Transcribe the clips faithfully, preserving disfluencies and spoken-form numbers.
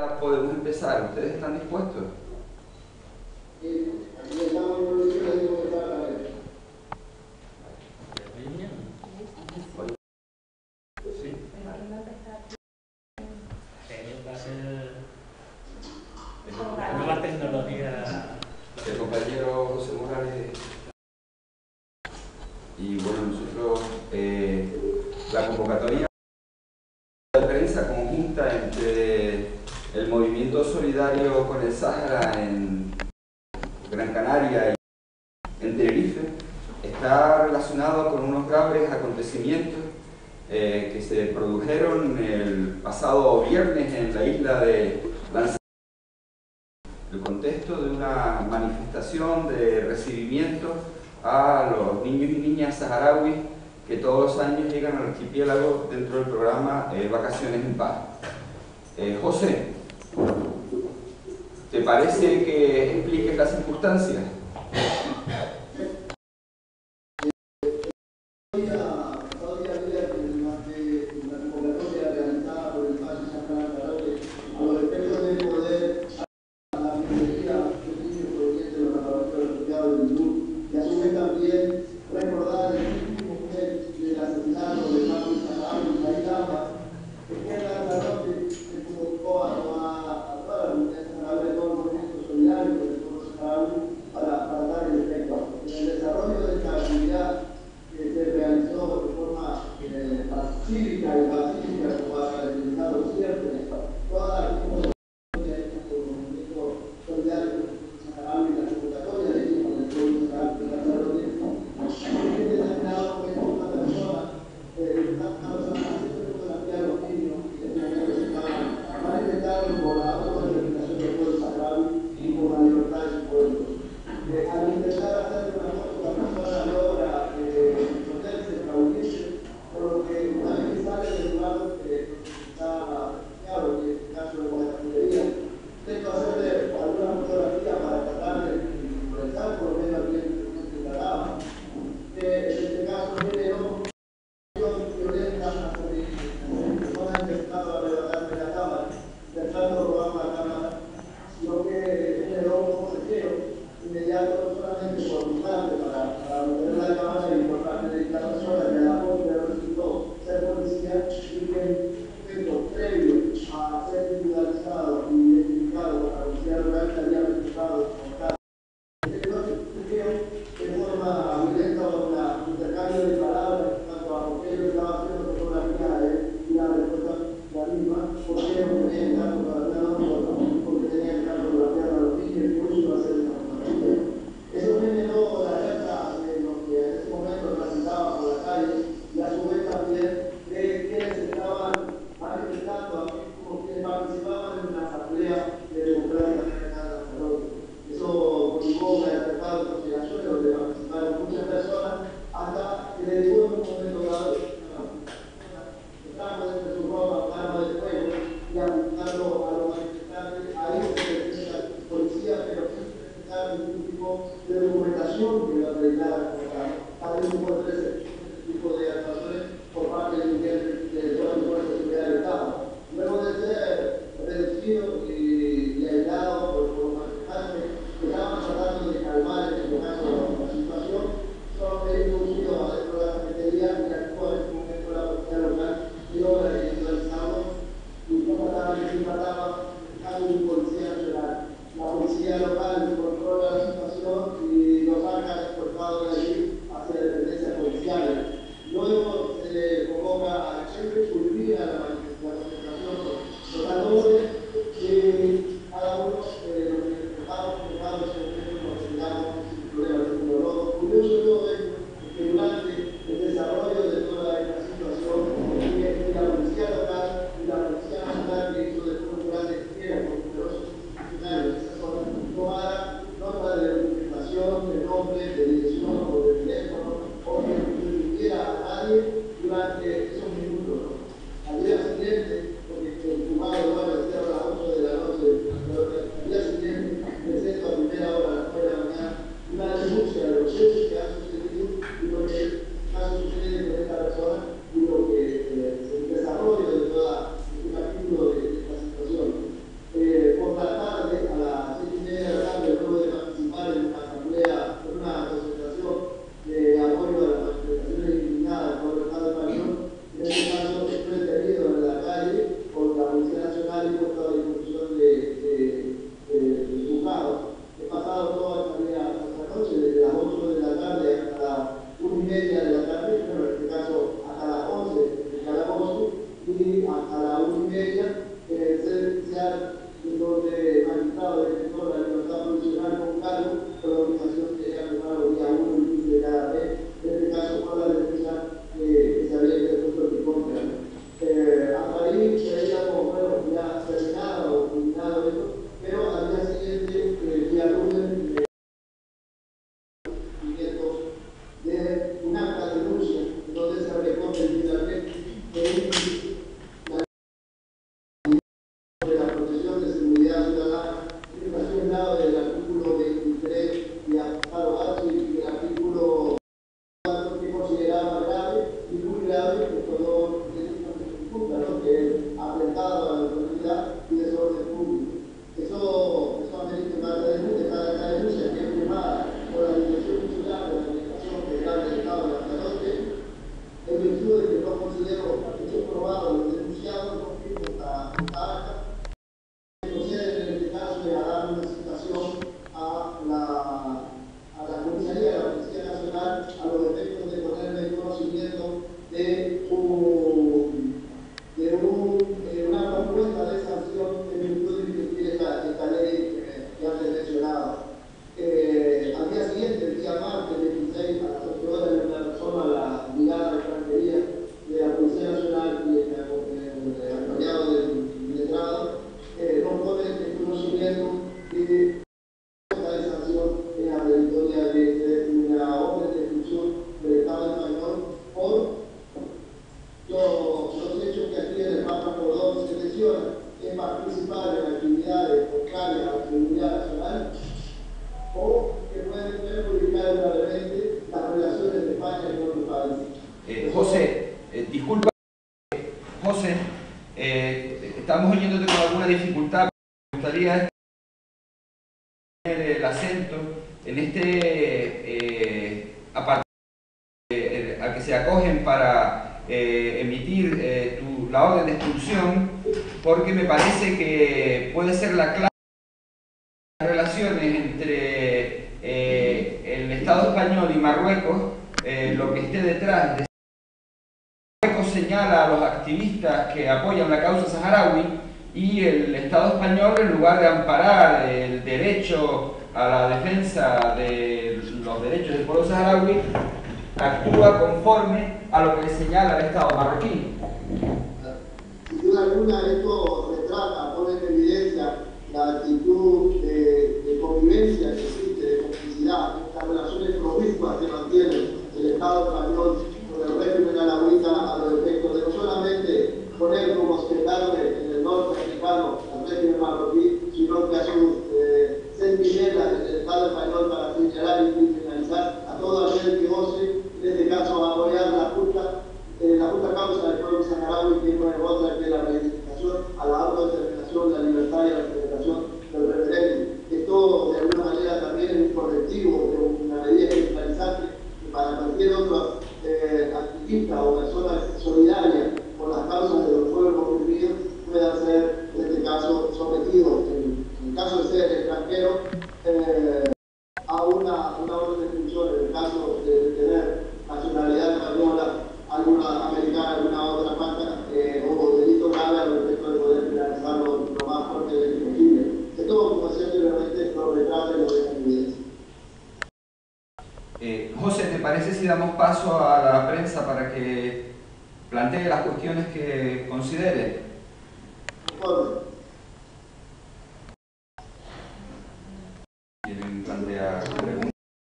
Podemos empezar. ¿Ustedes están dispuestos? Nueva tecnología. El compañero José Morales. Y bueno, nosotros, eh, la convocatoria de prensa conjunta entre el movimiento solidario con el Sáhara en Gran Canaria y en Tenerife está relacionado con unos graves acontecimientos eh, que se produjeron el pasado viernes en la isla de Lanzarote. El contexto de una manifestación de recibimiento a los niños y niñas saharauis que todos los años llegan al archipiélago dentro del programa eh, Vacaciones en Paz. Eh, José, ¿te parece que expliques las circunstancias? José, eh, disculpa, José, eh, estamos oyéndote con alguna dificultad. Me gustaría poner el acento en este eh, apartado eh, al que se acogen para eh, emitir eh, tu, la orden de expulsión, porque me parece que puede ser la clave de las relaciones entre eh, el Estado español y Marruecos, eh, lo que esté detrás de Marruecos señala a los activistas que apoyan la causa saharaui y el Estado español, en lugar de amparar el derecho a la defensa de los derechos del pueblo saharaui, actúa conforme a lo que le señala el Estado marroquí. Sin duda alguna, esto retrata, pone en evidencia la actitud de, de convivencia que existe, de complicidad, estas relaciones promiscuas que mantiene el Estado español con el régimen alauita a los efectos de no solamente poner como gendarme en el norte africano al régimen marroquí, sino que a sus eh, centinelas del Estado español para señalar y criminalizar a todo aquel que ose, en este caso a apoyar la justa, eh, la justa causa del pueblo saharaui, que no es otra que la reivindicación a la autodeterminación, la libertad y la celebración del referéndum. Esto de alguna manera también es un correctivo, una medida ejemplarizante para cualquier otro eh, activista o persona solidaria con las causas de los pueblos oprimidos puedan ser, en este caso, sometidos, en, en el caso de ser extranjero, eh, a una, una orden de expulsión, en el caso de tener nacionalidad española, alguna americana, alguna otra falta, eh, o delito grave al respecto de poder finalizarlo lo más fuerte posible. Esto, como decía anteriormente, lo retrata y lo deja en evidencia. Eh, José, ¿te parece si damos paso a la prensa para que plantee las cuestiones que considere? Bueno. ¿Quieren plantear preguntas?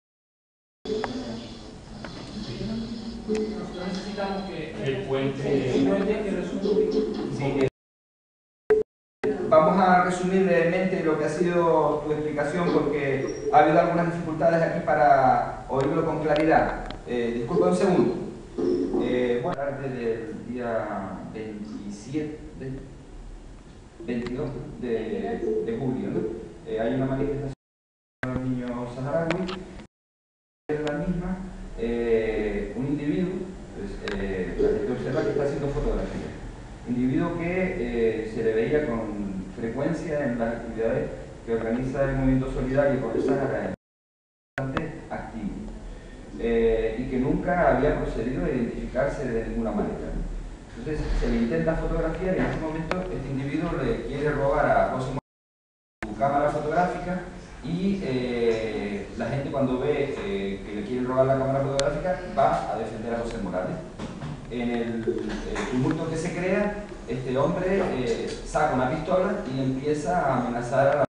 Nosotros necesitamos que el puente, el puente que resume. Sí, eh, vamos a resumir brevemente lo que ha sido tu explicación, porque ha habido algunas dificultades aquí para oírlo con claridad. Eh, disculpa un segundo. Eh, bueno, desde el día veintisiete, veintidós de, de julio, ¿no? eh, hay una manifestación de los niños saharauis. Es la misma, eh, un individuo, pues, eh, la gente observa que está haciendo fotografía. Individuo que eh, se le veía con frecuencia en las actividades que organiza el Movimiento Solidario con el Sahara, bastante activo, eh, y que nunca había procedido a identificarse de ninguna manera. Entonces se le intenta fotografiar y en ese momento este individuo le quiere robar a José Morales su cámara fotográfica y eh, la gente, cuando ve eh, que le quieren robar la cámara fotográfica, va a defender a José Morales. En el, el tumulto que se crea, este hombre eh, saca una pistola y empieza a amenazar a la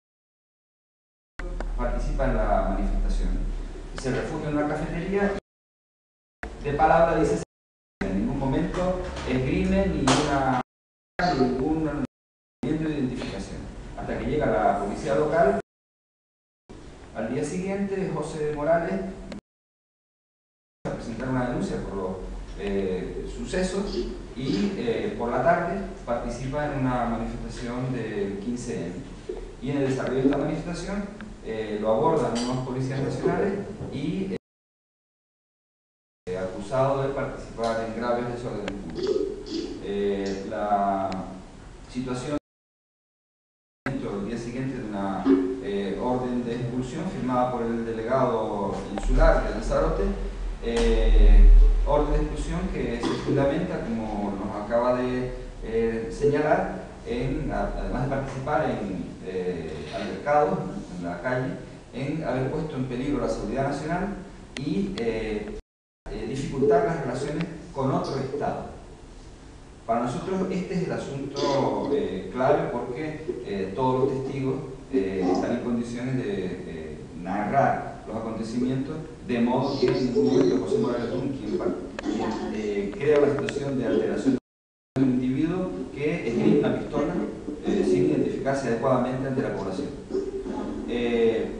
participa en la manifestación. Se refugia en una cafetería y de palabra dice: en ningún momento esgrime ni una ningún movimiento de identificación, hasta que llega la policía local. Al día siguiente, José Morales va a presentar una denuncia por los eh, sucesos y eh, por la tarde participa en una manifestación del quince eme. Y en el desarrollo de esta manifestación eh, lo abordan unos policías nacionales y eh, acusado de participar en graves desórdenes públicos. Eh, la situación el día siguiente de una eh, orden de expulsión firmada por el delegado insular de Lanzarote, eh, orden de expulsión que se fundamenta, como nos acaba de eh, señalar, en, además de participar en eh, altercados en la calle, en haber puesto en peligro la seguridad nacional y eh, eh, dificultar las relaciones con otro Estado. Para nosotros este es el asunto eh, clave, porque eh, todos los testigos eh, están en condiciones de eh, narrar los acontecimientos, de modo que en ningún momento José Morales Tun, quien eh, crea una situación de alteración de un individuo que esgrime una pistola eh, sin identificarse adecuadamente ante la población. Eh,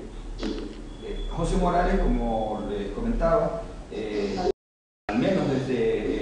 eh, José Morales, como les comentaba, eh, al menos desde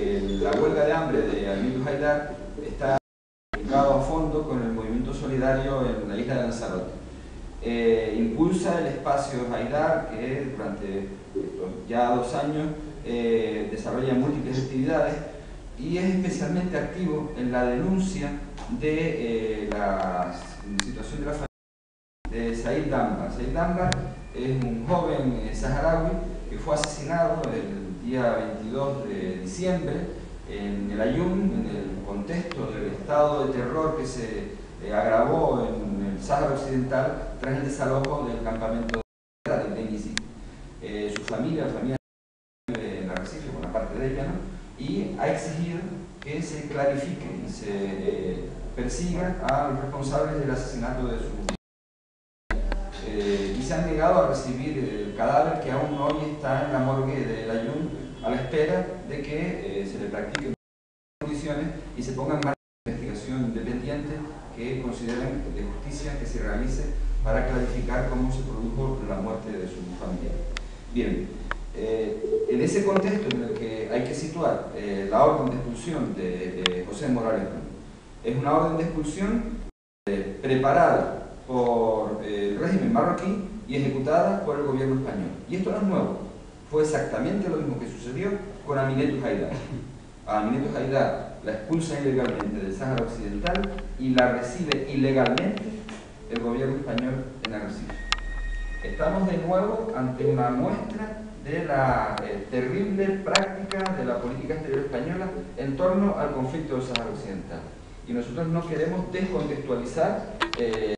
Espacios Haidar, que durante ya dos años eh, desarrolla múltiples actividades y es especialmente activo en la denuncia de eh, la situación de la familia de Said Dambar. Said Dambar es un joven eh, saharaui que fue asesinado el día veintidós de diciembre en el Aaiún, en el contexto del estado de terror que se eh, agravó en el Sáhara Occidental tras el desalojo del campamento de Denizli. Eh, su familia, la familia en Arrecife, buena parte de ella, ¿no? Y ha exigido que se clarifique y se eh, persiga a los responsables del asesinato de su Eh, y se han negado a recibir el cadáver que aún hoy está en la morgue del Aaiún a la espera de que eh, se le practiquen condiciones y se ponga en marcha una investigación independiente que consideren de justicia que se realice para clarificar cómo se produjo la muerte de su familiar. Bien, eh, en ese contexto en el que hay que situar eh, la orden de expulsión de eh, José Morales, es una orden de expulsión eh, preparada por el régimen marroquí y ejecutada por el gobierno español. Y esto no es nuevo, fue exactamente lo mismo que sucedió con Aminetou Haidar. A Aminetou Haidar la expulsa ilegalmente del Sáhara Occidental y la recibe ilegalmente el gobierno español en Arrecife. Estamos de nuevo ante una muestra de la eh, terrible práctica de la política exterior española en torno al conflicto del Sáhara Occidental. Y nosotros no queremos descontextualizar eh,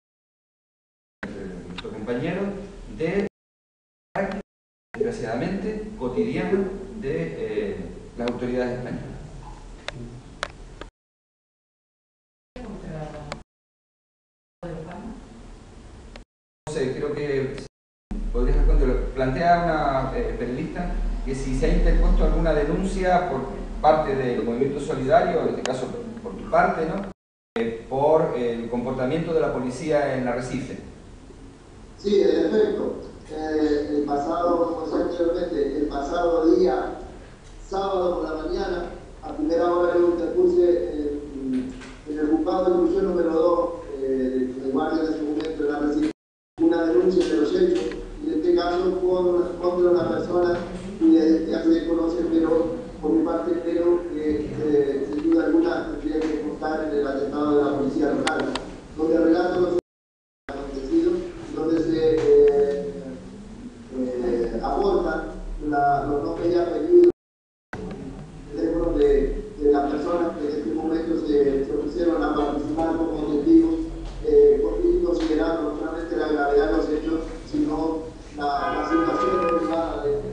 compañeros de práctica, desgraciadamente, cotidiana de eh, las autoridades españolas. No sé, creo que podrías responderlo. Plantea una eh, periodista que si se ha interpuesto alguna denuncia por parte del Movimiento Solidario, en este caso por tu parte, ¿no? Eh, por el comportamiento de la policía en Arrecife. Sí, en efecto. Eh, el pasado, como decía anteriormente, el pasado día, sábado por la mañana, a primera hora yo interpuse eh, en el juzgado de instrucción número dos eh, del guardia en ese momento en Arrecife una denuncia de los hechos, y en este caso contra, contra una persona que ya se conoce, pero por mi parte creo que eh, sin duda alguna tendría que constar en el atentado de la policía local, donde relato los acontecidos, donde se eh, eh, aportan la, los nombres y apellidos, teléfonos de, de las personas que en este momento se, se ofrecieron a participar como testigos, eh, considerando no solamente la gravedad de los hechos, sino la, la situación derivada de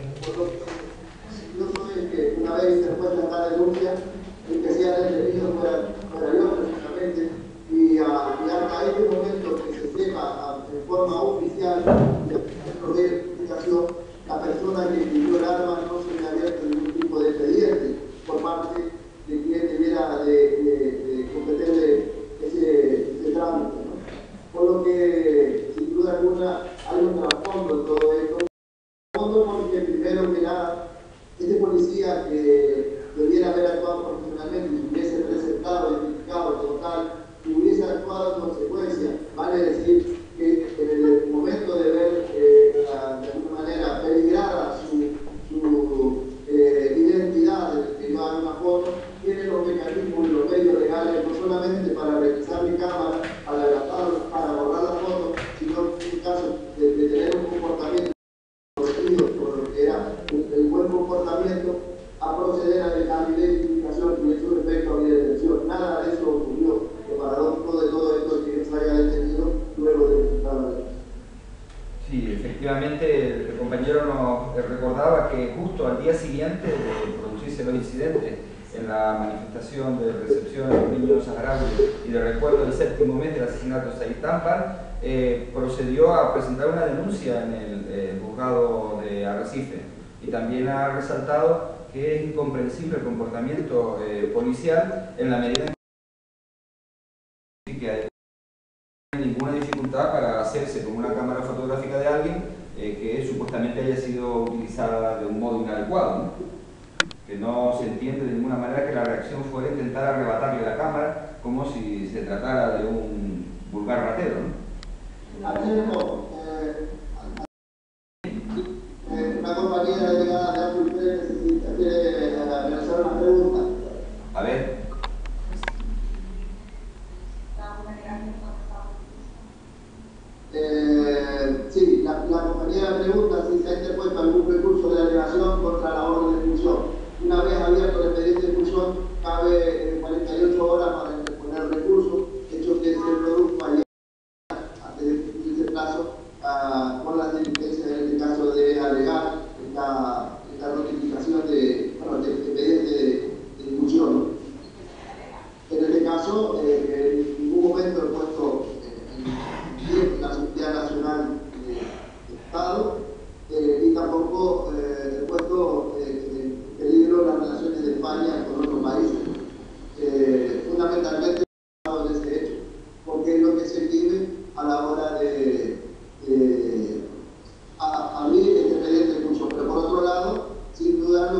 incluso es que una vez interpuesta esta denuncia, el que sea detenido fuera, fuera yo precisamente, y, uh, y hasta este momento que se sepa uh, en forma oficial de identificación, la persona que pidió el arma no se le ha abierto ningún tipo de expediente por parte de quien debiera de, de, de competirle ese, ese trámite, ¿no? Por lo que, sin duda alguna, hay un trasfondo en todo esto. Trasfondo porque, primero que nada, este policía que debiera haber actuado profesionalmente y hubiese presentado, identificado, total, y hubiese actuado en consecuencia, vale decir que en el momento de ver eh, la, de alguna manera peligrada su, su eh, identidad, de llevar una foto, tiene los mecanismos y los medios legales no solamente para revisar mi cámara, para grabar, para borrar la foto, sino en caso de, de tener un comportamiento corregido por lo que era el, el buen comportamiento, a proceder a dejar mi identificación y en su defecto a mi detención. Nada de eso ocurrió. Lo paradójico de todo esto es que yo se haya detenido luego de presentar la ley. Sí, efectivamente el compañero nos recordaba que justo al día siguiente de producirse los incidentes en la manifestación de recepción de los niños saharauis y de recuerdo del séptimo mes del asesinato de Said Dambar, eh, procedió a presentar una denuncia en el eh, juzgado de Arrecife y también ha resaltado que es incomprensible el comportamiento eh, policial en la medida en que hay ninguna dificultad para hacerse con una cámara fotográfica de alguien eh, que supuestamente haya sido utilizada de un modo inadecuado, ¿no? Que no se entiende de ninguna manera que la reacción fuera intentar arrebatarle la cámara como si se tratara de un vulgar ratero, ¿no? Aquí mismo, eh,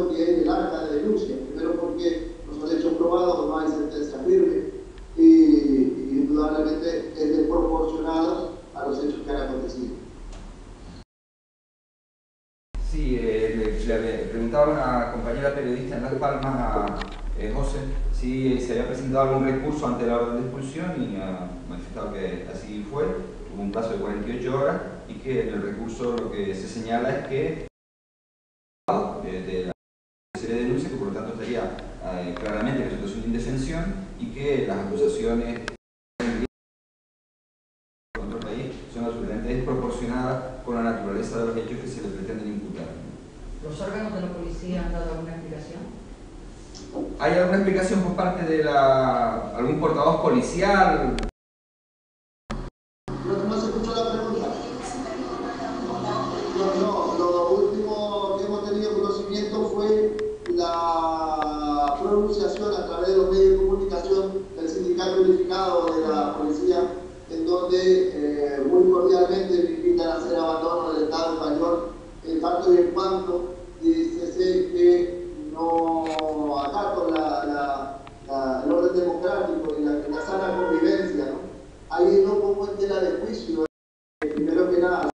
lo que es el acta de denuncia. Primero porque no son hechos probados, no hay sentencia firme y, y indudablemente es desproporcionado a los hechos que han acontecido. Sí, eh, le, le preguntaba a una compañera periodista en Las Palmas, a eh, José, si se había presentado algún recurso ante la orden de expulsión y ha manifestado que así fue, tuvo un plazo de cuarenta y ocho horas y que en el recurso lo que se señala es que de, de la serie de denuncias, que por lo tanto estaría eh, claramente en situación de indefensión y que las acusaciones contra el país son absolutamente desproporcionadas con la naturaleza de los hechos que se le pretenden imputar. ¿Los órganos de la policía han dado alguna explicación? ¿Hay alguna explicación por parte de la, algún portavoz policial? No, no se escuchó la pregunta. No, no, lo último que hemos tenido conocimiento fue la pronunciación a través de los medios de comunicación del Sindicato Unificado de la Policía, en donde eh, muy cordialmente me invitan a hacer abandono del Estado español, en tanto y en cuanto dice que no acato la, la, la, el orden democrático y la, la sana convivencia, ¿no? Ahí no pongo en tela de juicio, eh, primero que nada,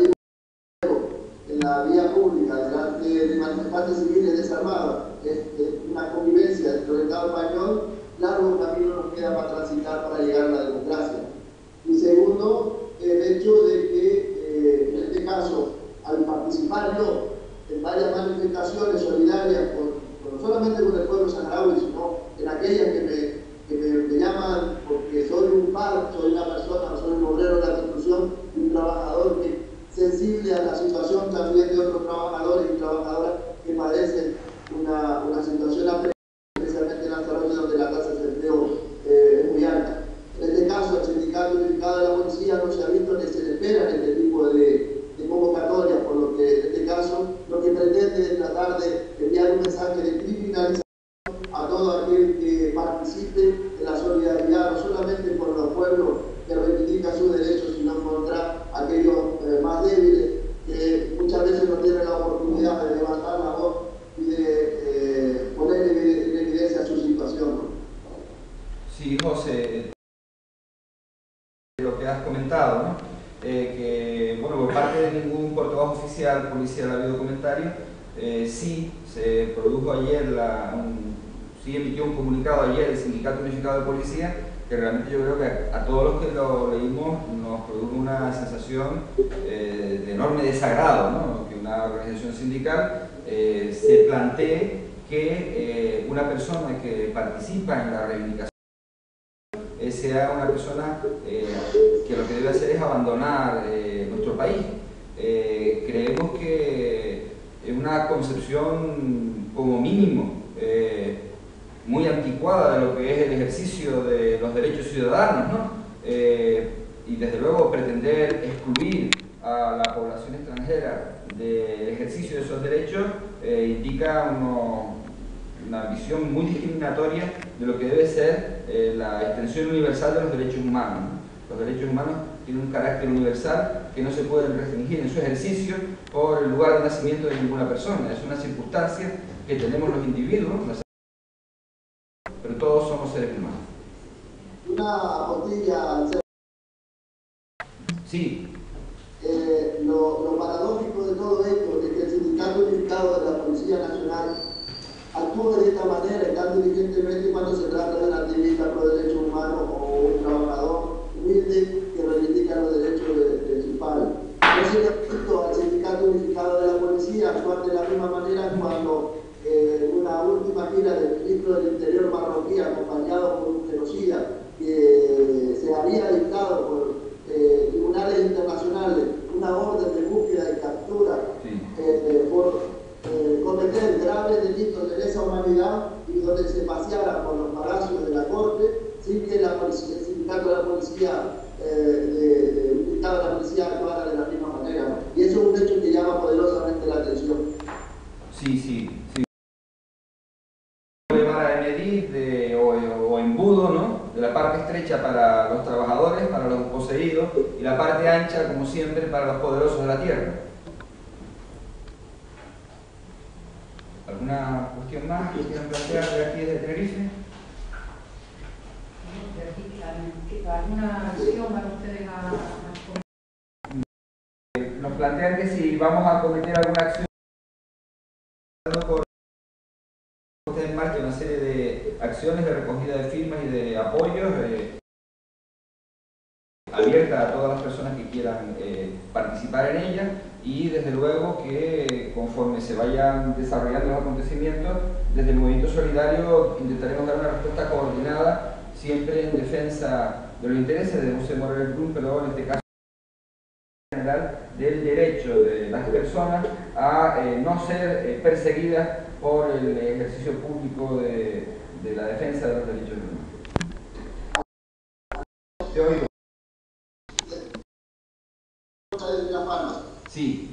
en la vía pública, delante de manifestantes civiles desarmados, es, es una convivencia dentro del Estado español, largo camino nos queda para transitar para llegar a la democracia. Y segundo, el hecho de que, eh, en este caso, al participar yo en varias manifestaciones solidarias, con, con, no solamente con el pueblo saharaui, sino en aquellas que me, que me, me llaman porque soy un par, soy una persona, soy un obrero de la construcción, un trabajador que, sensible a la situación también de otros trabajadores y trabajadoras que padecen una, una situación apreciada, especialmente en Lanzarote, donde la tasa de empleo eh, es muy alta. En este caso, el Sindicato Unificado de la Policía no se ha visto ni se le espera en este tipo de, de convocatorias, por lo que en este caso lo que pretende es tratar de enviar un mensaje de criminalización a todo aquel que participe de la solidaridad, no solamente con los pueblos que reivindican sus derechos, sino contra aquellos eh, más débiles que muchas veces no tienen la oportunidad de levantar la voz y de eh, poner en, en evidencia su situación, ¿no? Sí, José, lo que has comentado, ¿no? Eh, que, bueno, por parte de ningún portavoz oficial policial ha habido comentario. Eh, sí, se produjo ayer, la, un, sí emitió un comunicado ayer el Sindicato Unificado de Policía, que realmente yo creo que a, a todos los que lo leímos nos produjo una sensación eh, de enorme desagrado, ¿no? Que una organización sindical eh, se plantee que eh, una persona que participa en la reivindicación eh, sea una persona eh, que lo que debe hacer es abandonar eh, nuestro país. Eh, creemos que es una concepción como mínimo eh, muy anticuada de lo que es el ejercicio de los derechos ciudadanos, ¿no? Eh, y desde luego pretender excluir a la población extranjera del ejercicio de esos derechos eh, indica uno, una visión muy discriminatoria de lo que debe ser eh, la extensión universal de los derechos humanos, ¿no? Los derechos humanos tienen un carácter universal que no se pueden restringir en su ejercicio por el lugar de nacimiento de ninguna persona. Es una circunstancia que tenemos los individuos, pero todos somos seres humanos. Una apostilla. Sí. Eh, lo, lo paradójico de todo esto es que el Sindicato Unificado de la Policía Nacional actúa de esta manera y tan diligentemente cuando se trata de un activista por derechos humanos o un trabajador humilde que reivindica los derechos de, de su padre. No se le ha visto al Sindicato Unificado de la Policía actuar de la misma manera cuando eh, una última gira del ministro del Interior marroquí, acompañado por un genocida que se había dictado por eh, tribunales internacionales una orden de búsqueda y captura Sí. eh, por eh, cometer graves delitos de lesa humanidad y donde se paseara por los palacios de la corte sin que la policía, el sindicato de la policía eh, de, de, unificado de la policía actuara de la misma manera, ¿no? Y eso es un hecho que llama poderosamente la atención. Sí, sí, sí. Llevar a medir de, o, o embudo, ¿no? De la parte estrecha para los trabajadores, para los poseídos, y la parte ancha, como siempre, para los poderosos de la tierra. ¿Alguna ¿Alguna cuestión más que quieran plantear de aquí desde Tenerife? ¿Alguna acción van ustedes a, a Nos plantean que si vamos a cometer alguna acción por poner en marcha una serie de acciones de recogida de firmas y de apoyos eh, abierta a todas las personas que quieran eh, participar en ella, y desde luego que conforme se vayan desarrollando los acontecimientos, desde el Movimiento Solidario intentaremos dar una respuesta coordinada, siempre en defensa de los intereses de José Morel Plum, pero en este caso general del derecho de las personas a eh, no ser eh, perseguidas por el ejercicio público de, de la defensa de los derechos humanos. Te oigo. Sí.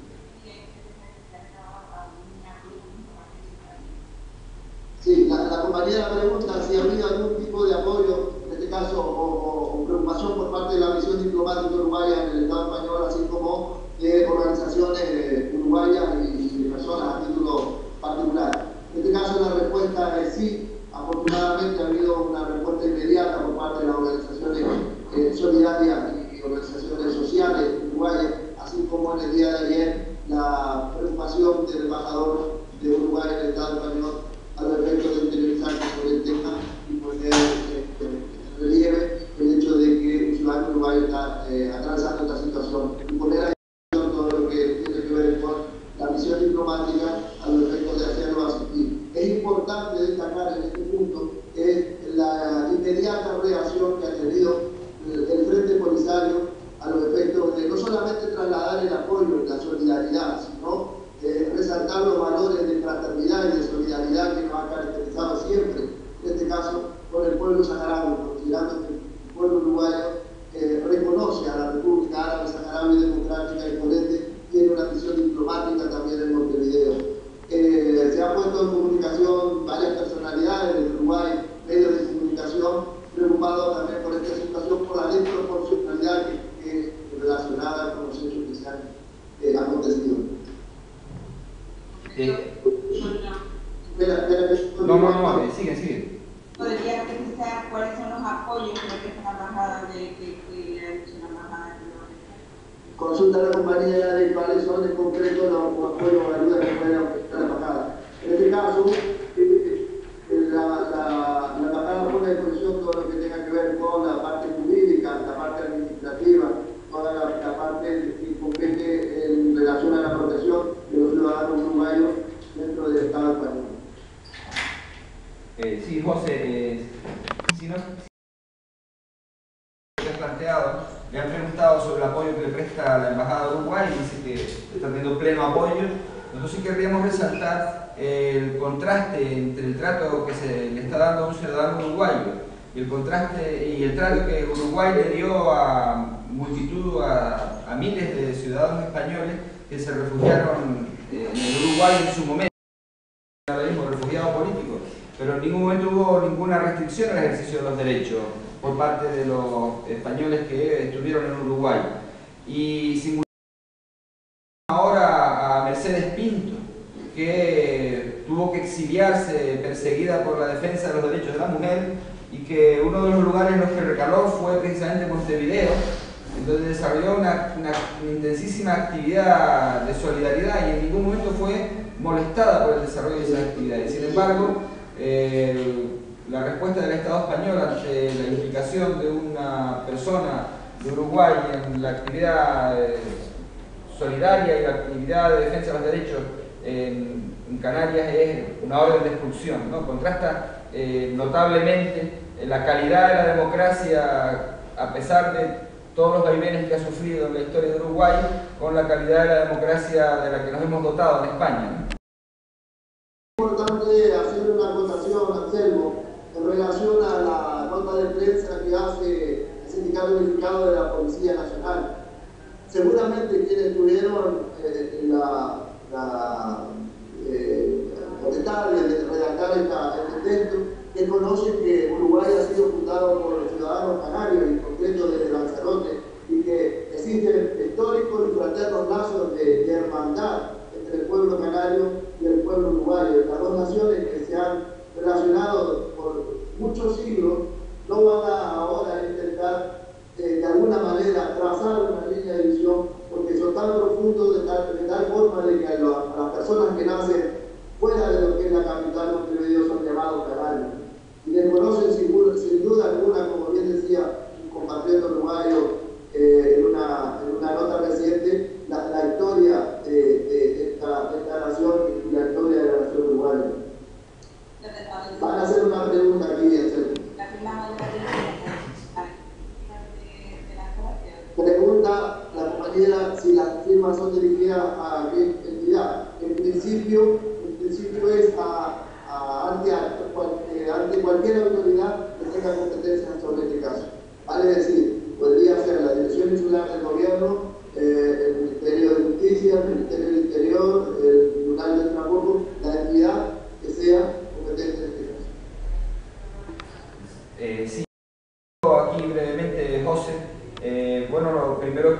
Sí, la, la compañera pregunta si habría algún tipo de apoyo, en este caso, o, o preocupación por parte de la misión diplomática uruguaya en el Estado español, así como de organizaciones eh, uruguayas y, y de personas a título particular. En este caso la respuesta es sí. Afortunadamente ha habido una respuesta inmediata por parte de las organizaciones eh, solidarias y organizaciones sociales uruguayas, así como en el día de ayer la preocupación del embajador de Uruguay en el Estado español al respecto de interiorizarse sobre el tema y poner eh, en relieve el hecho de que el ciudadano uruguayo está eh, atravesando esta situación y poner a disposición todo lo que tiene que ver con la misión diplomática al respecto de hacerlo asistir. Es importante destacar en este punto eh, la inmediata reacción que ha tenido el, el Frente Polisario a los efectos de no solamente trasladar el apoyo y la solidaridad, sino eh, resaltar los valores de fraternidad y de solidaridad que nos ha caracterizado siempre, en este caso con el pueblo saharaui, considerando que el pueblo uruguayo eh, reconoce a la República Árabe Saharaui Democrática y por ende tiene una misión diplomática también en Montevideo. Eh, se han puesto en comunicación varias personalidades de Uruguay, medios de comunicación, preocupados también por esta situación, por la desproporcionalidad que, que relacionada con los hechos que se han eh, acontecido. Eh, no, no, no, eh, sigue, sigue. ¿Podría precisar cuáles son los apoyos que le presta la embajada de que, que le ha dicho la embajada? Consulta a la compañía de cuáles son en concreto los apoyos o ayudas que puede ofrecer la embajada. En este caso, eh, la, la, la embajada pone a disposición todo lo que tenga que ver con la parte jurídica, la parte administrativa, toda la, la parte que compete en relación a la protección de los ciudadanos uruguayos dentro del Estado español. Eh, sí, José, eh, si no se ha planteado, le han preguntado sobre el apoyo que le presta la Embajada de Uruguay y dice que está teniendo pleno apoyo. Nosotros sí querríamos resaltar el contraste entre el trato que se le está dando a un ciudadano uruguayo y el contraste y el trato que Uruguay le dio a multitud, a, a miles de ciudadanos españoles que se refugiaron eh, en el Uruguay en su momento, ahora mismo refugiados políticos, pero en ningún momento hubo ninguna restricción al ejercicio de los derechos por parte de los españoles que estuvieron en Uruguay. Y simultáneamente ahora a Mercedes Pinto, que tuvo que exiliarse perseguida por la defensa de los derechos de la mujer y que uno de los lugares en los que recaló fue precisamente Montevideo, donde desarrolló una, una, una intensísima actividad de solidaridad y en ningún momento fue molestada por el desarrollo de esas actividades. Sin embargo, eh, la respuesta del Estado español ante la implicación de una persona de Uruguay en la actividad eh, solidaria y la actividad de defensa de los derechos en, en Canarias es una orden de expulsión, ¿no? Contrasta eh, notablemente la calidad de la democracia, a pesar de todos los vaivenes que ha sufrido en la historia de Uruguay, con la calidad de la democracia de la que nos hemos dotado en España, ¿no? Es importante hacer una acotación, Anselmo, en relación a la nota de prensa que hace el Sindicato Unificado de la Policía Nacional. Seguramente quienes tuvieron eh, la, la eh, potestad de redactar esta, este texto, que conocen que Uruguay ha sido fundado por los ciudadanos canarios, en concreto desde Lanzarote, y que existen históricos y fraternos lazos de, de hermandad entre el pueblo canario y el pueblo uruguayo. Las dos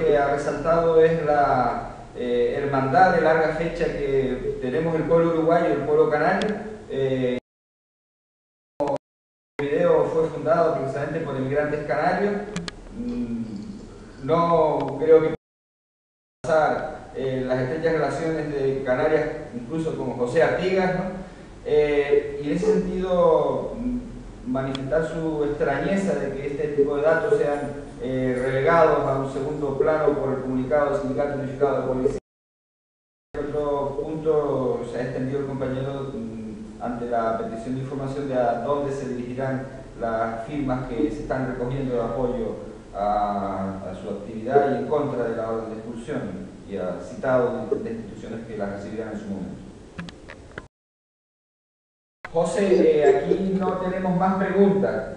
que ha resaltado es la eh, hermandad de larga fecha que tenemos el pueblo uruguayo y el pueblo canario. Eh, el video fue fundado precisamente por inmigrantes canarios. No creo que pasar eh, las estrechas relaciones de Canarias incluso con José Artigas, ¿no? Eh, y en ese sentido manifestar su extrañeza de que este tipo de datos sean eh, relegados a un segundo plano por el comunicado del Sindicato Unificado de Policía. En otro punto se ha extendido el compañero mm, ante la petición de información de a dónde se dirigirán las firmas que se están recogiendo de apoyo a, a su actividad y en contra de la orden de expulsión, y ha citado de instituciones que la recibirán en su momento. José, eh, aquí no tenemos más preguntas.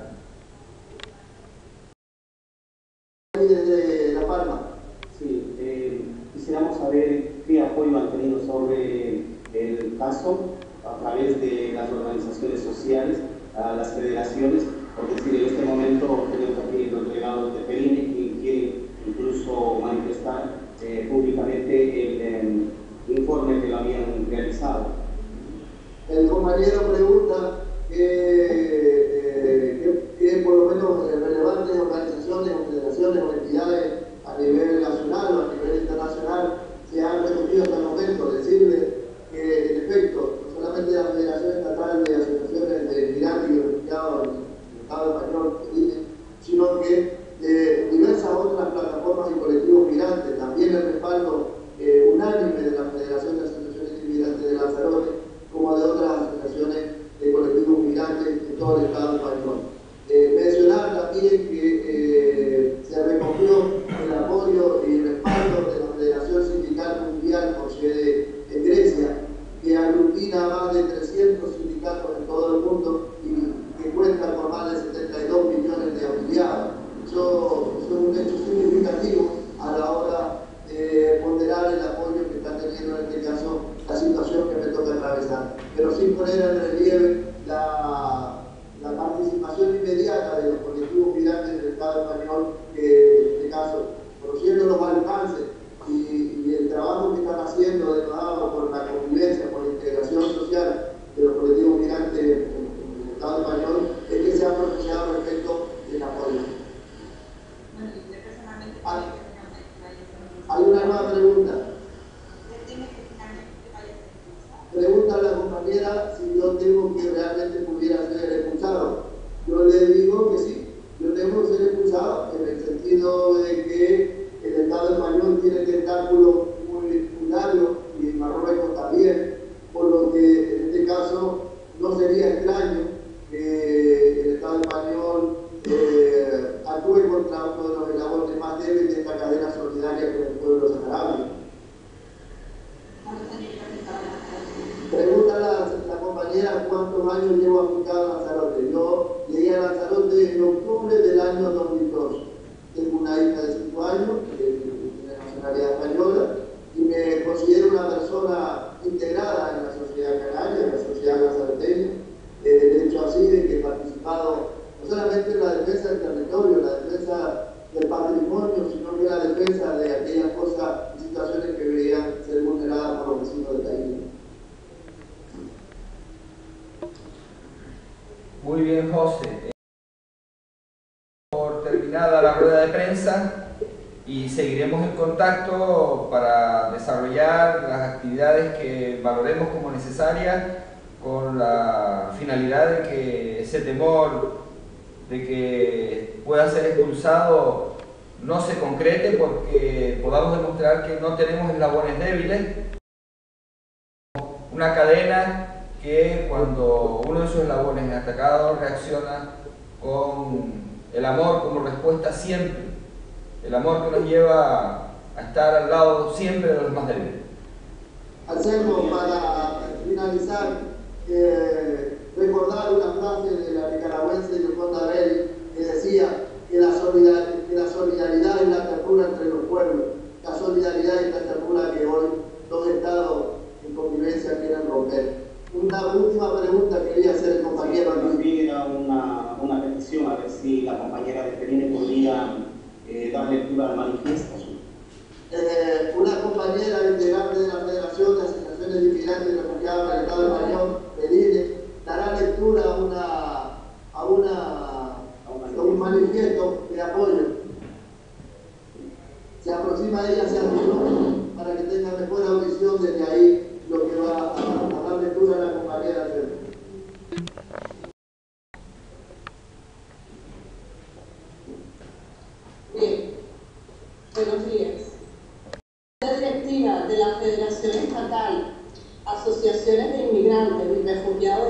Desde La Palma. Sí, eh, quisiéramos saber qué apoyo han tenido sobre el caso a través de las organizaciones sociales, a las federaciones, porque decir, en este momento tenemos aquí los delegados de Perine, quien quiere incluso manifestar eh, públicamente el, el informe que lo habían realizado. El compañero pregunta que, eh, que, que por lo menos relevantes organizaciones o federaciones o entidades a nivel nacional o a nivel internacional se han recogido hasta el momento. Decirle que en efecto, no solamente la Federación Estatal de Asociaciones de Migrantes y Refugiados del Estado español, sino que eh, diversas otras plataformas y colectivos migrantes, también el respaldo eh, unánime de la Federación de Asociaciones de Migrantes de Lanzarote, como de otras asociaciones de colectivos migrantes en todo el Estado español. Eh, mencionar también que eh, se recogió el apoyo y el respaldo de la Federación Sindical Mundial con sede en Grecia, que aglutina más de trescientos sindicatos en todo el mundo y que cuenta con más de setenta y dos millones de afiliados. Eso, eso es un hecho significativo a la hora de ponderar el apoyo que está teniendo en este caso la situación que me toca atravesar, pero sin poner en relieve la, la participación inmediata de los colectivos migrantes del Estado español, que en este caso, conociendo los alcances y, y el trabajo que están haciendo denotado por la convivencia, por la integración social de los colectivos migrantes en, en el Estado español, es que se ha pronunciado respecto del apoyo. Hay, hay una nueva pregunta. Pregunta a la compañera si yo temo que realmente pudiera ser expulsado. Yo le digo que sí, yo temo ser expulsado en el sentido de que el Estado español tiene tentáculos muy, muy largos y Marruecos también, por lo que en este caso no sería extraño que el Estado español eh, actúe contra uno de los eslabones más débiles de esta cadena solidaria con el pueblo saharaui. Pregunta la, la compañera cuántos años llevo aplicado a Lanzarote. Yo llegué a Lanzarote en octubre del año dos mil dos. Tengo una hija de cinco años, de nacionalidad española, y me considero una persona integrada en la sociedad canaria, en la sociedad lanzaroteña. Eh, de hecho así, de que he participado no solamente en la defensa del territorio, la defensa del patrimonio, sino que la defensa de aquellas cosas y situaciones que veían ser vulneradas por los vecinos de la isla. Muy bien, José. Por terminada la rueda de prensa y seguiremos en contacto para desarrollar las actividades que valoremos como necesarias con la finalidad de que ese temor de que pueda ser expulsado no se concrete, porque podamos demostrar que no tenemos eslabones débiles, una cadena que cuando uno de sus eslabones es atacado reacciona con el amor como respuesta siempre, el amor que nos lleva a estar al lado siempre de los más débiles. Anselmo, para finalizar, eh, recordar una frase de la nicaragüense Yoconda Belli que decía que la, solidaridad, que la solidaridad es la ternura entre los pueblos, la solidaridad es la ternura que hoy dos estados en convivencia quieren romper. Una última pregunta quería hacer el compañero. También era una, una petición a ver si la compañera de Perine podría eh, dar lectura al manifiesto.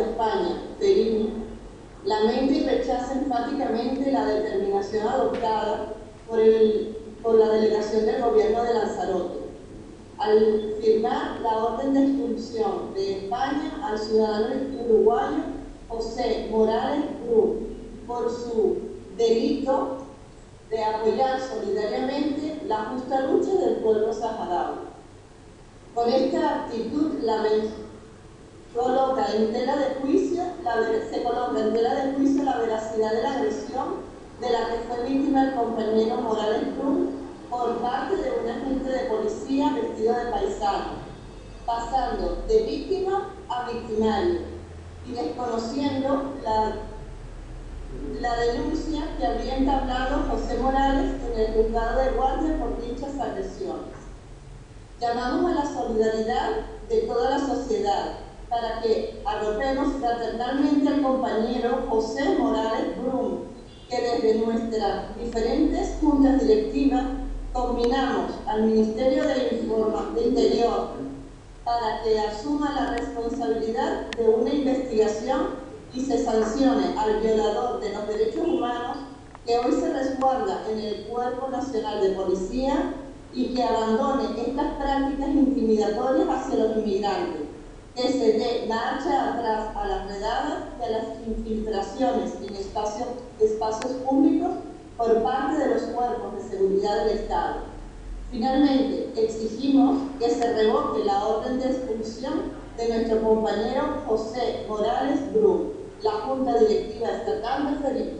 España, Perini, lamenta y rechaza enfáticamente la determinación adoptada por, el, por la delegación del gobierno de Lanzarote al firmar la orden de expulsión de España al ciudadano uruguayo José Morales Brum por su delito de apoyar solidariamente la justa lucha del pueblo saharaui. Con esta actitud la coloca en tela de juicio la, se coloca en tela de juicio la veracidad de la agresión de la que fue víctima el compañero Morales Brum por parte de un agente de policía vestido de paisano, pasando de víctima a victimario y desconociendo la, la denuncia que había entablado José Morales en el juzgado de guardia por dichas agresiones. Llamamos a la solidaridad de toda la sociedad para que arropemos fraternalmente al compañero José Morales Brum, que desde nuestras diferentes juntas directivas combinamos al Ministerio de, Informa, de Interior para que asuma la responsabilidad de una investigación y se sancione al violador de los derechos humanos que hoy se resguarda en el Cuerpo Nacional de Policía y que abandone estas prácticas intimidatorias hacia los inmigrantes, que se dé marcha atrás a las redadas y a las infiltraciones en espacios, espacios públicos por parte de los cuerpos de seguridad del Estado. Finalmente, exigimos que se revoque la orden de expulsión de nuestro compañero José Morales Brum, la Junta Directiva Estatal de Felipe.